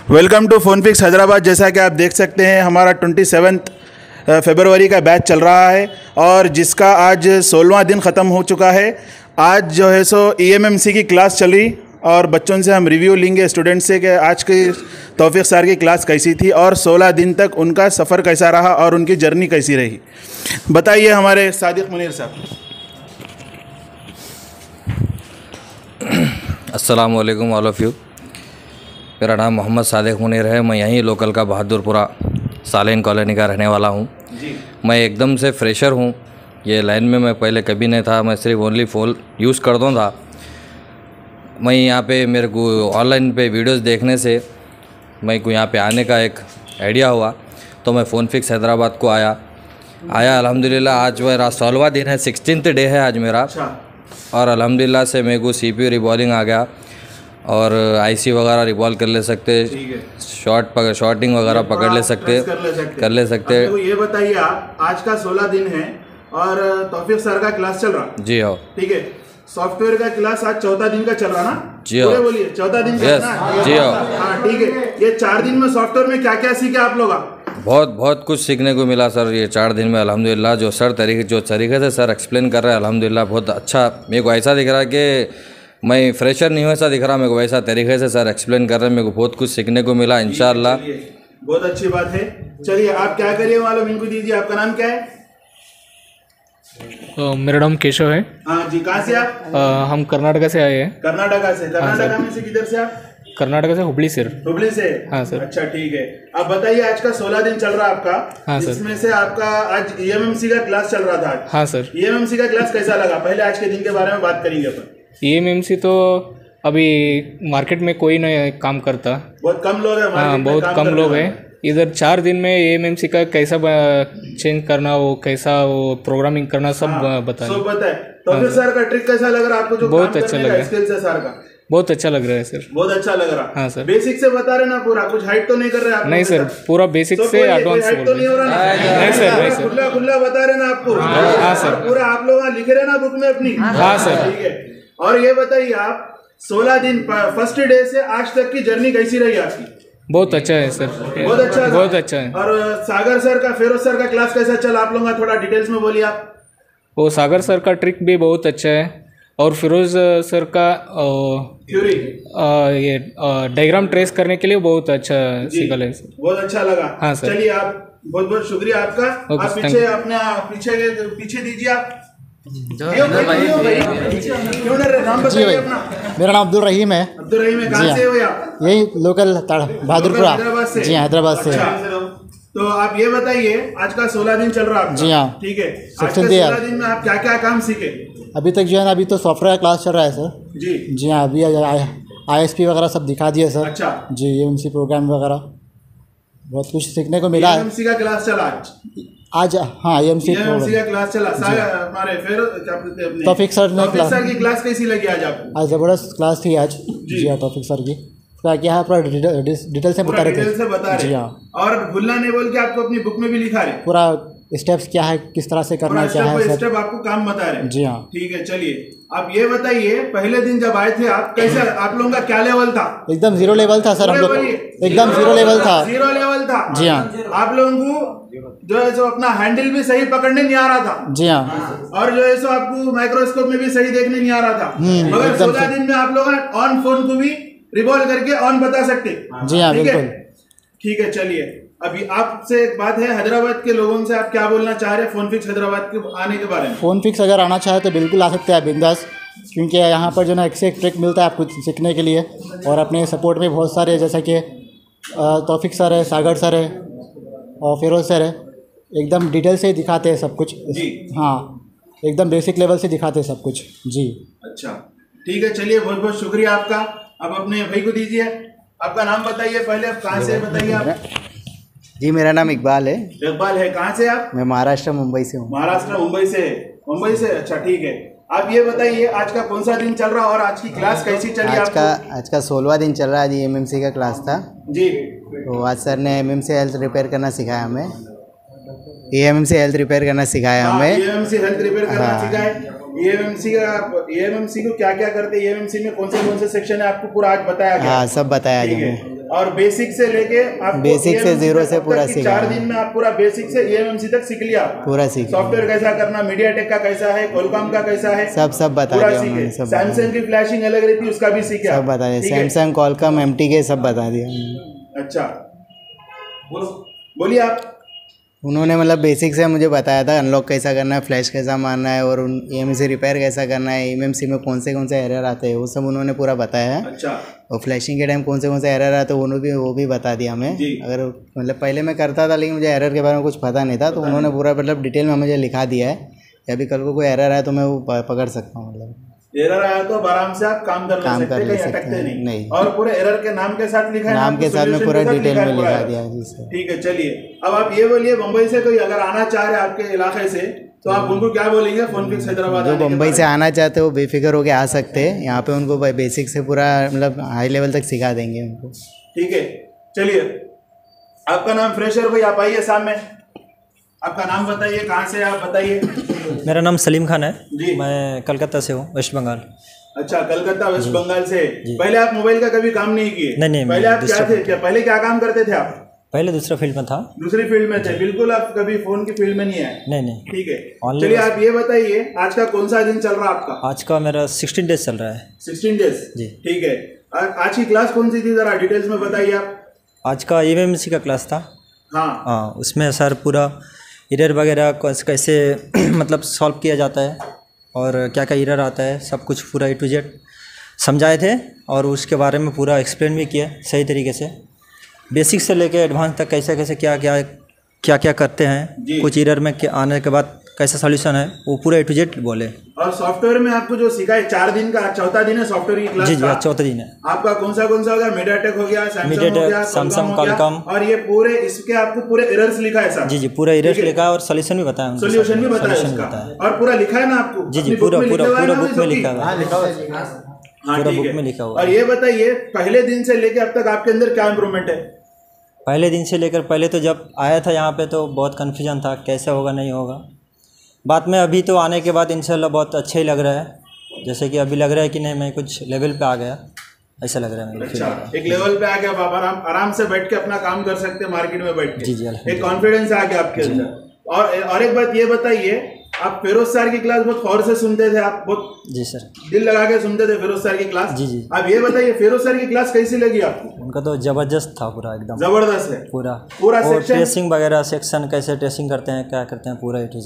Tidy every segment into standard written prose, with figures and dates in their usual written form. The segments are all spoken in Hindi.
Welcome to फोनफिक्स Hyderabad. जैसा कि आप देख सकते हैं हमारा 27 फरवरी का बैच चल रहा है और जिसका आज 16वां दिन ख़त्म हो चुका है। आज जो है सो EMMC की क्लास चल रही और बच्चों से हम रिव्यू लेंगे स्टूडेंट्स से कि आज की तौफीक सर की क्लास कैसी थी और 16 दिन तक उनका सफ़र कैसा रहा और उनकी जर्नी कैसी रही। बताइए हमारे सादिक मुनीर साहब। अस्सलाम वालेकुम ऑल ऑफ़ यू। मेरा नाम मोहम्मद सादिक मुनीर है। मैं यहीं लोकल का बहादुरपुरा सालेन कॉलोनी का रहने वाला हूँ। मैं एकदम से फ्रेशर हूँ। ये लाइन में मैं पहले कभी नहीं था। मैं सिर्फ ओनली फ़ोन यूज़ करता था। मैं यहाँ पे मेरे को ऑनलाइन पे वीडियोस देखने से मैं को यहाँ पे आने का एक आइडिया हुआ तो मैं फोनफिक्स हैदराबाद को आया अल्हम्दुलिल्लाह। आज मेरा 16वां दिन है, 16th डे है आज मेरा। और अल्हम्दुलिल्लाह से मेरे को CPU रिबॉलिंग आ गया और IC वगैरह रिबॉल कर ले सकते, शॉर्टिंग वगैरह पकड़ ले सकते, कर ले सकते। ये बताइए आप, आज का 16 दिन है और तौफीक सर का क्लास चल रहा। जी हाँ, ठीक है। सॉफ्टवेयर का क्लास आज 14 दिन का चल रहा ना? जी हाँ, बोलिए 14 दिन का ना? जी हाँ। हाँ ठीक है। ये 4 दिन में सॉफ्टवेयर में क्या क्या सीखे आप लोग? बहुत कुछ सीखने को मिला सर ये 4 दिन में अल्हम्दुलिल्लाह। जो तरीके से सर एक्सप्लेन कर रहे हैं अल्हम्दुलिल्लाह बहुत अच्छा। मेरे को ऐसा दिख रहा है कि मैं फ्रेशर नहीं हूँ, ऐसा दिख रहा। मेरे को वैसा तरीके से सर एक्सप्लेन कर रहे हैं। मेरे को बहुत कुछ सीखने को मिला इंशाअल्लाह। बहुत अच्छी बात है। चलिए आप क्या करिए मालूम इनको दीजिए। आपका नाम क्या है? मेरा नाम केशव है। हाँ जी। कहाँ से आप? हम कर्नाटका से आए हैं। कर्नाटका से? कर्नाटका में से किधर से आप? कर्नाटका से हुबली सर। हुबली से? हाँ सर। अच्छा ठीक है। अब बताइए आज का 16 दिन चल रहा है आपका। हाँ सर। इसमें से आपका आज EMMC का क्लास चल रहा था आज। हाँ सर। EMMC का क्लास कैसा लगा? पहले आज के दिन के बारे में बात करेंगे अपन। EMMC तो अभी मार्केट में कोई नहीं काम करता, बहुत कम लोग हैं। हाँ बहुत कम लोग हैं इधर। 4 दिन में EMMC का कैसा चेंज करना, वो कैसा वो प्रोग्रामिंग करना सब बताया। सब बताए। तो फिर सर का ट्रिक कैसा लग रहा है आपको? जो बहुत अच्छा लग रहा है। स्किल्स है सर का बहुत अच्छा लग रहा है सर। बहुत अच्छा लग रहा है। हाँ सर। बेसिक से बता रहे ना पूरा? कुछ हाइट तो नहीं कर रहे आप? नहीं सर, पूरा बेसिक से एडवांस हाइट तो नहीं हो रहा? नहीं सर, नहीं सर। खुला बता रहे ना आपको? हाँ सर। पूरा आप लोग लिख रहे ना बुक में अपनी? हाँ सर। ठीक है। और ये बताइए आप 16 दिन फर्स्ट डे से आज तक की जर्नी कैसी रही आपकी? बहुत अच्छा है सर। बहुत अच्छा है। बहुत अच्छा है। और सागर सर का, फिरोज सर का क्लास कैसा चला आप लोगों का? थोड़ा डिटेल्स में बोलिए आप। वो सागर सर का ट्रिक भी बहुत अच्छा है और फिरोज सर का थ्योरी ये डायग्राम ट्रेस करने के लिए बहुत अच्छा सिखल है। बहुत अच्छा लगा। हाँ सर। चलिए आप बहुत शुक्रिया आपका। आप पीछे अपना पीछे दीजिए आप। नाम बताइए अपना। मेरा नाम अब्दुल रहीम है। अब्दुल रहीम है। कहाँ से हो आप? यही लोकल बहादुरपुरा। जी हाँ, हैदराबाद से। तो आप ये बताइए आज का 16 दिन चल रहा है। जी हाँ। ठीक है। आज के 16 दिन में आप क्या क्या काम सीखे? अभी तक जो है ना, अभी तो सॉफ्टवेयर क्लास चल रहा है सर। जी हाँ। अभी ISP वगैरह सब दिखा दिए सर। अच्छा जी। EMMC प्रोग्राम वगैरह बहुत कुछ सीखने को मिला। EMMC का क्लास चला आज? हाँ, EMMC का क्लास चला। हमारे फिर तौफीक सर ने सर की क्लास कैसी लगी आज आपको? आज ज़बरदस्त क्लास थी आज। जी हाँ, तौफीक सर की क्या है पूरा डिटेल से बता रहे थे। जी हाँ। और भूलना नहीं बोल के आपको अपनी बुक में भी लिखा रहे पूरा स्टेप्स क्या है, किस तरह से करना, क्या है स्टेप आपको काम बता रहे। जी हाँ। ठीक है। चलिए आप ये बताइए पहले दिन जब आए थे आप कैसे, आप लोगों का क्या लेवल था? एकदम 0 लेवल था सर। हम लोग एकदम 0 लेवल था। 0 लेवल था। जी हाँ। आप लोगों को जो है सो अपना हैंडल भी सही पकड़ने नहीं आ रहा था। जी हाँ। और जो है सो आपको माइक्रोस्कोप में भी सही देखने नहीं आ रहा था। मगर 16 दिन में आप लोग ऑन फोन को भी रिवॉल्व करके ऑन बता सकते। जी हाँ, बिल्कुल। ठीक है। चलिए अभी आपसे एक बात है, हैदराबाद के लोगों से आप क्या बोलना चाह रहे हैं फोनफिक्स हैदराबाद के आने के बारे में? फोनफिक्स अगर आना चाहे तो बिल्कुल आ सकते हैं बिंदास, क्योंकि यहाँ पर जो ना एक से एक ट्रिक मिलता है आपको सीखने के लिए। और अपने सपोर्ट में बहुत सारे, जैसे कि तौफीक सर है, सागर सर है और फिरोज सर है, एकदम डिटेल से दिखाते हैं सब कुछ। हाँ, एकदम बेसिक लेवल से दिखाते हैं सब कुछ। जी अच्छा ठीक है। चलिए बहुत बहुत शुक्रिया आपका। अब अपने भाई को दीजिए। आपका नाम बताइए पहले। आप कहाँ से बताइए आप? जी, मेरा नाम इकबाल है। इकबाल है। कहाँ से आप? मैं महाराष्ट्र मुंबई से हूँ। महाराष्ट्र मुंबई से? मुंबई से। अच्छा ठीक है। आप ये बताइए आज का कौन सा दिन चल रहा और आज की क्लास कैसी चली आपको? आज का 16वां दिन चल रहा है। आज EMMC का क्लास था जी। तो आज सर ने EMMC हेल्थ रिपेयर करना सिखाया हमें। EMMC हेल्थ रिपेयर करना सिखाया हमें। EMMC हेल्थ रिपेयर करना सिखाया। EMMC को क्या क्या करते हैं? EMMC में कौन से सेक्शन है आपको पूरा आज बताया गया? हाँ, सब बताया हमें। और बेसिक से लेके आप बेसिक से जीरो से पूरा सीखा 4 दिन में आप पूरा बेसिक से EMMC तक सीख लिया, पूरा सीख सॉफ्टवेयर कैसा करना, मीडियाटेक का कैसा है, कोलकॉम का कैसा है, सब बता पूरा दिया सीखे। उन्होंने, सब सैमसंग की फ्लैशिंग अलग रहती है, उसका भी सीखे, सब बता दिया, सैमसंग कॉलकॉम MTK सब बता दिया उन्होंने। अच्छा बोलिए आप। उन्होंने मतलब बेसिक से मुझे बताया था अनलॉक कैसा करना है, फ्लैश कैसा मारना है और EMMC रिपेयर कैसा करना है, EMMC में कौन से एरर आते हैं वो सब उन्होंने पूरा बताया है। अच्छा। और फ्लैशिंग के टाइम कौन से एरर आते हैं वो भी बता दिया हमें। अगर मतलब पहले मैं करता था लेकिन मुझे एरर के बारे में कुछ पता नहीं था, तो उन्होंने पूरा मतलब डिटेल में मुझे लिखा दिया है कि अभी कल को कोई एरर आए तो मैं वो पकड़ सकता हूँ। मतलब एरर आया तो आराम से आप काम कर सकते हैं, नहीं। और पूरे एरर के नाम के साथ लिखा है, नाम के साथ में पूरा डिटेल में लिखा दिया है जी सर। ठीक है, चलिए अब आप ये बोलिए, मुंबई से कोई अगर आना चाह रहे आपके इलाके से तो आप उनको क्या बोलेंगे? फोनफिक्स हैदराबाद जो मुंबई से आना चाहते हैं वो बेफिक्र होकर आ सकते हैं, यहाँ पे उनको बेसिक से पूरा मतलब हाई लेवल तक सिखा देंगे उनको। ठीक है, चलिए आपका नाम फ्रेशर भाई, आप आइए सामने, आपका नाम बताइए, कहाँ से आप बताइए। मेरा नाम सलीम खान है जी। मैं कलकत्ता से हूँ, वेस्ट बंगाल। अच्छा, कलकत्ता वेस्ट बंगाल से। पहले आप मोबाइल का कभी काम नहीं किए? नहीं, पहले आप क्या थे, पहले क्या काम करते थे आप? पहले दूसरा फील्ड में था। दूसरी फील्ड में थे, बिल्कुल आप कभी फोन की फील्ड में नहीं आए? नहीं। ठीक है, चलिए आप ये बताइए आज का कौन सा दिन चल रहा है आपका? आज का मेरा 16 डेज चल रहा है। 16 डेज जी। ठीक है, आज की क्लास कौन सी थी, जरा डिटेल्स में बताइए आप। आज का EMMC का क्लास था। हाँ, उसमें सर पूरा एरर वगैरह कैसे मतलब सॉल्व किया जाता है और क्या क्या एरर आता है सब कुछ पूरा A to Z समझाए थे, और उसके बारे में पूरा एक्सप्लेन भी किया सही तरीके से, बेसिक से लेके एडवांस तक कैसे क्या करते हैं, कुछ एरर में आने के बाद कैसा सॉल्यूशन है वो पूरा A to Z बोले। और सॉफ्टवेयर में आपको जो सिखाए 4 दिन का, चौथा दिन है सॉफ्टवेयर की क्लास। जी, चौथा दिन है। आपका कौन सा हो गया? मीडियाटेक हो गया, सैमसंग कॉलकॉम, और ये पूरे इसके आपको पूरे एरर्स लिखा है सर? जी, पूरा एरर्स लिखा है और सोल्यूशन भी बताया, सोल्यूशन भी बताया और पूरा लिखा है ना आपको? जी, पूरा बुक में लिखा हुआ है। पूरा बुक में लिखा हुआ। और ये बताइए पहले दिन से लेकर अब तक आपके अंदर क्या इम्प्रूवमेंट है? पहले दिन से लेकर, पहले तो जब आया था यहाँ पे तो बहुत कन्फ्यूजन था, कैसे होगा नहीं होगा। बाद में अभी तो आने के बाद इंशाल्लाह बहुत अच्छा ही लग रहा है, जैसे कि अभी लग रहा है कि नहीं मैं कुछ लेवल पे आ गया, ऐसा लग रहा है। अच्छा, एक लेवल पे आ गया, आप आराम से बैठ के अपना काम कर सकते हैं मार्केट में बैठ के। जी, एक कॉन्फिडेंस आ गया आपके अंदर। और एक बात ये बताइए, आप फिरोज सर की क्लास बहुत गौर से सुनते थे, आप बहुत जी सर दिल लगा के सुनते थे फिरोज सर की क्लास। जी। आप ये बताइए फिरोज सर की क्लास कैसी लगी आपको? उनका तो जबरदस्त था, पूरा एकदम जबरदस्त है। पूरा सेक्शन, ट्रेसिंग वगैरह सेक्शन कैसे ट्रेसिंग करते हैं, क्या करते हैं, पूरा A to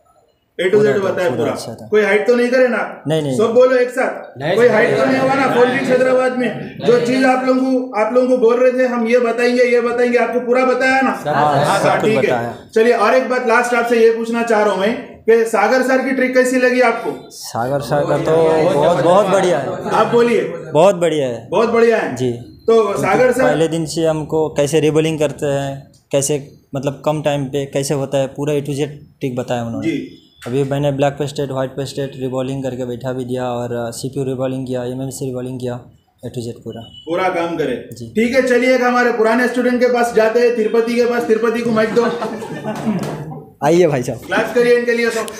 Z बताया पूरा। अच्छा कोई हाइड तो नहीं करे ना? नहीं। सब बोलो एक साथ, कोई हाइड तो नहीं होगा ना? फोनफिक्स हैदराबाद में जो चीज आप लोगों को बोल रहे थे हम ये बताएंगे आपको पूरा बताया ना? हाँ, ठीक है। चलिए और एक बात लास्ट आपसे ये पूछना चाह रहा हूँ मैं कि सागर सर की ट्रिक कैसी लगी आपको? सागर सर का तो बहुत बढ़िया है। आप बोलिए। बहुत बढ़िया है। बहुत बढ़िया है जी। तो सागर सर पहले दिन से हमको कैसे रिबलिंग करते हैं, कैसे मतलब कम टाइम पे कैसे होता है, पूरा A to Z ट्रिक बताया उन्होंने जी। अभी मैंने black pasted, white pasted reballing करके बैठा भी दिया और CPU रिबॉलिंग किया, MMC रिबॉलिंग किया, A to Z पूरा काम करे जी। ठीक है, चलिए एक हमारे पुराने स्टूडेंट के पास जाते हैं, तिरुपति के पास। तिरुपति को माइक दो। आइए भाई साहब, क्लैप करिए इनके लिए सब।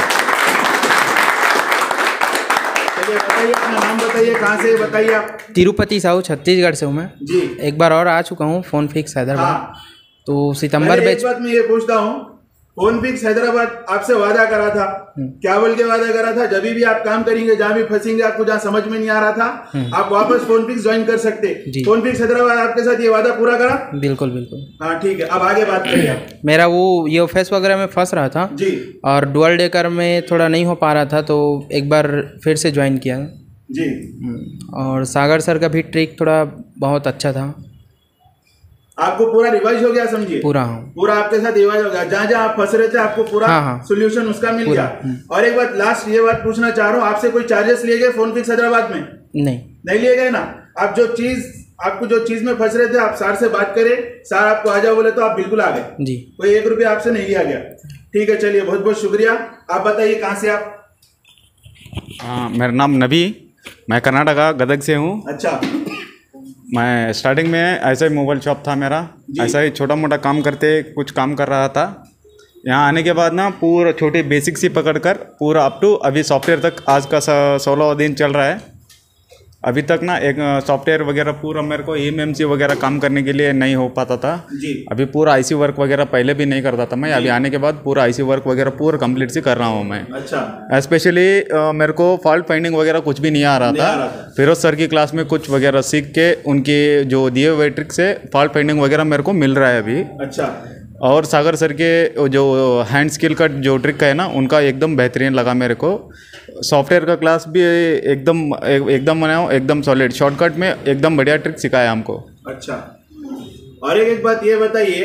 चलिए बताइए अपना नाम बताइए, कहाँ से बताइए आप? तिरुपति साहू, छत्तीसगढ़ से हूँ मैं जी। एक बार और आ चुका हूँ फोनफिक्स हैदराबाद। हाँ। तो सितंबर बैच। एक बात मैं ये पूछता हूँ, फोनफिक्स हैदराबाद आपसे वादा करा था, क्या बोल के वादा करा था? जब भी आप काम करेंगे, जहाँ भी फंसेंगे, आपको जहाँ समझ में नहीं आ रहा था, आप वापस फोनफिक्स ज्वाइन कर सकते। फोनफिक्स हैदराबाद आपके साथ ये वादा पूरा करा? बिल्कुल बिल्कुल। हाँ ठीक है, अब आगे बात करिए। मेरा वो UFS वगैरह में फंस रहा था जी, और डुअल डेकर में थोड़ा नहीं हो पा रहा था, तो एक बार फिर से ज्वाइन किया जी। और सागर सर का भी ट्रिक थोड़ा बहुत अच्छा था। आपको पूरा रिवाइज हो गया, समझिए पूरा आपके साथ रिवाइज हो गया, जहाँ जहाँ आप फंस रहे थे आपको पूरा सोल्यूशन उसका मिल गया। और एक बात लास्ट ये बात पूछना चाह रहा हूँ, आपसे कोई चार्जेस लिए गए फोनफिक्स हैदराबाद में? नहीं लिए गए ना? आप आपको जो चीज में फंस रहे थे, आप सर से बात करें, सर आपको आ जाओ बोले तो आप बिल्कुल आ गए जी। कोई 1 रुपया आपसे नहीं लिया गया। ठीक है, चलिए बहुत बहुत शुक्रिया। आप बताइए कहाँ से आप? मेरा नाम नबी, मैं कर्नाटका गदग से हूँ। अच्छा। मैं स्टार्टिंग में ऐसा ही मोबाइल शॉप था मेरा, ऐसा ही छोटा मोटा काम करते कुछ काम कर रहा था। यहाँ आने के बाद ना पूरा छोटे बेसिक से पकड़कर पूरा अप टू अभी सॉफ्टवेयर तक आज का 16वां दिन चल रहा है। अभी तक ना एक सॉफ्टवेयर वगैरह पूरा मेरे को एमएमसी वगैरह काम करने के लिए नहीं हो पाता था जी। अभी पूरा आईसी वर्क वगैरह पहले भी नहीं करता था मैं, अभी आने के बाद पूरा आईसी वर्क वगैरह पूरा कंप्लीट से कर रहा हूँ मैं। अच्छा। स्पेशली मेरे को फॉल्ट फाइंडिंग वगैरह कुछ भी नहीं आ रहा था। फिरोज सर की क्लास में कुछ वगैरह सीख के उनके जो दिए हुए ट्रिक से फॉल्ट फाइंडिंग वगैरह मेरे को मिल रहा है अभी। अच्छा। और सागर सर के जो हैंड स्किल का जो ट्रिक है ना उनका एकदम बेहतरीन लगा मेरे को। सॉफ्टवेयर का क्लास भी एकदम बनाओ, एकदम सॉलिड शॉर्टकट में एकदम बढ़िया ट्रिक सिखाया हमको। अच्छा। और एक बात ये बताइए,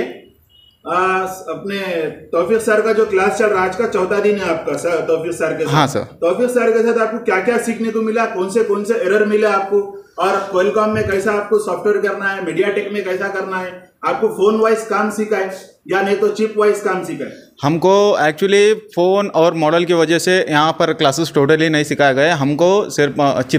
अपने तौफीक सर का जो क्लास चल रहा है, आज का चौथा दिन है आपका सर तौफीक सर के साथ। हाँ सर। तौफीक सर के साथ आपको क्या क्या सीखने को मिला, कौन से एरर मिले आपको, और क्वालकॉम में कैसा आपको सॉफ्टवेयर करना है, मीडियाटेक में कैसा करना है, आपको फोन वाइज काम सीखा है या नहीं तो चिप वाइज काम सीखा है? हमको एक्चुअली फ़ोन और मॉडल की वजह से यहाँ पर क्लासेस टोटली नहीं सिखाए गए, हमको सिर्फ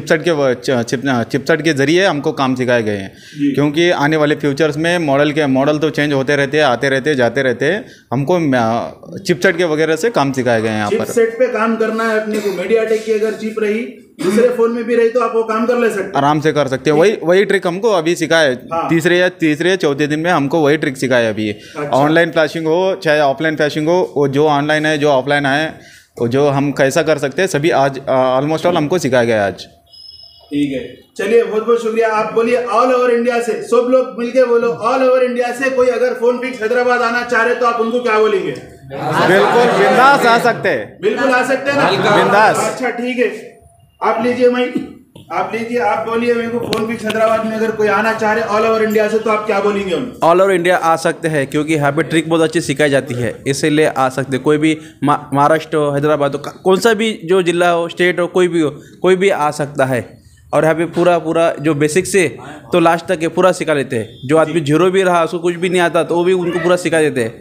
चिपसेट के ज़रिए हमको काम सिखाए गए हैं। क्योंकि आने वाले फ्यूचर्स में मॉडल तो चेंज होते रहते हैं, आते रहते हैं, जाते रहते हैं, हमको चिपसेट के वगैरह से काम सिखाए गए हैं यहाँ पर। चिपसेट पे काम करना है अपने को, मीडियाटेक की अगर चिप रही दूसरे फोन में भी रही तो आप वो काम कर ले सकते हैं, आराम से कर सकते हैं। वही ट्रिक हमको अभी सिखाए। हाँ। तीसरे या चौथे दिन में हमको वही ट्रिक सिखाए अभी। अच्छा। ऑनलाइन फ्लैशिंग हो चाहे ऑफलाइन फ्लैशिंग हो, वो जो ऑनलाइन है जो ऑफलाइन है, वो जो हम कैसा कर सकते हैं सभी आज ऑलमोस्ट ऑल हमको सिखाया गया आज। ठीक है, चलिए बहुत बहुत शुक्रिया। आप बोलिए ऑल ओवर इंडिया से, सब लोग मिलके बोलो, ऑल ओवर इंडिया से कोई अगर फोन फिक्स हैदराबाद आना चाह रहे तो आप उनको क्या बोलेंगे? बिल्कुल बिंदास आ सकते हैं, बिल्कुल आ सकते हैं ना, बिंदास। अच्छा ठीक है, आप लीजिए माइक, आप लीजिए, आप बोलिए मेरे को फोन फिक्स हैदराबाद में अगर कोई आना चाह रहे ऑल ओवर इंडिया से तो आप क्या बोलेंगे उनको? ऑल ओवर इंडिया आ सकते हैं क्योंकि यहाँ पे ट्रिक बहुत अच्छी सिखाई जाती है, इसीलिए आ सकते हैं। कोई भी महाराष्ट्र हो, हैदराबाद हो, कौन सा भी जो जिला हो, स्टेट हो, कोई भी हो, कोई भी आ सकता है। और यहाँ पे पूरा जो बेसिक से तो लास्ट तक है पूरा सिखा लेते हैं। जो आदमी जीरो भी रहा, उसको कुछ भी नहीं आता तो वो भी उनको पूरा सिखा देते हैं।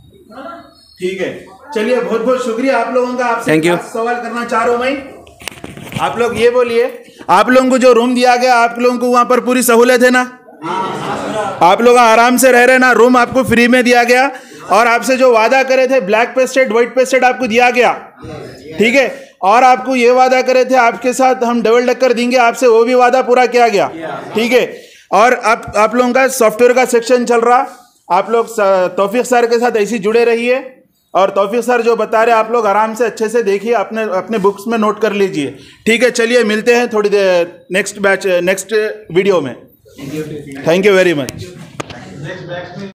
ठीक है, चलिए बहुत बहुत शुक्रिया आप लोगों का। आपसे थैंक यू। सवाल करना चाह रहा हूँ मैं, आप लोग ये बोलिए, आप लोगों को जो रूम दिया गया आप लोगों को वहां पर पूरी सहूलियत है ना? आप लोग आराम से रह रहे ना? रूम आपको फ्री में दिया गया और आपसे जो वादा करे थे ब्लैक पेस्टेड व्हाइट पेस्टेड आपको दिया गया, ठीक है? और आपको ये वादा करे थे आपके साथ हम डबल डेकर देंगे, आपसे वो भी वादा पूरा किया गया, ठीक है? और आप लोगों का सॉफ्टवेयर का सेक्शन चल रहा, आप लोग तौफीक सर के साथ ऐसे जुड़े रहिए और तौफीक सर जो बता रहे आप लोग आराम से अच्छे से देखिए, अपने बुक्स में नोट कर लीजिए, ठीक है? चलिए मिलते हैं थोड़ी देर नेक्स्ट वीडियो में। Thank you very much.